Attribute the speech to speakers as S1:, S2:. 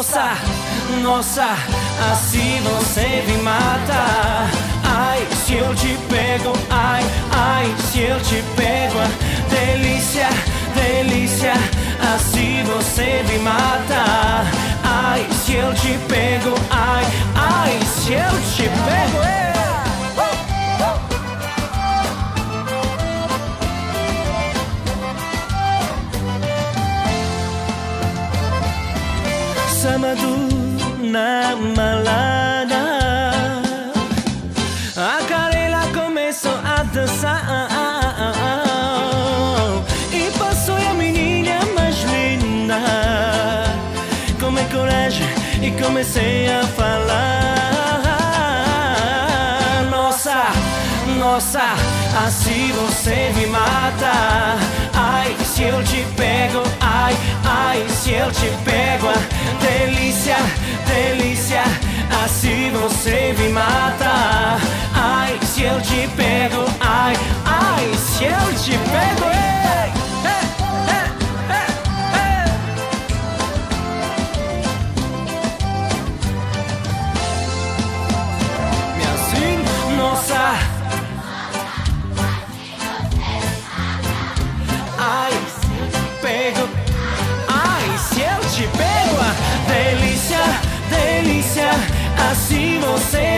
S1: Nossa, nossa, assim você me mata. Ai, se eu te pego, ai, ai, se eu te pego. Delícia, delícia, assim você me mata. Ai, se eu te pego, ai, ai, se eu te pego. Samadu na malada, a Carela começou a dançar e passou a menina mais linda. Tomei coragem e comecei a falar. Nossa, nossa, assim você me mata. Ai, se eu te pego, ai, ai, se eu te pego. Delícia, delícia, assim você me mata. Ai, se eu te pego, ai, ai, se eu te pego. Me assim, nossa. Ai, pego. Ai, se eu te pego. Delícia, delícia, assim você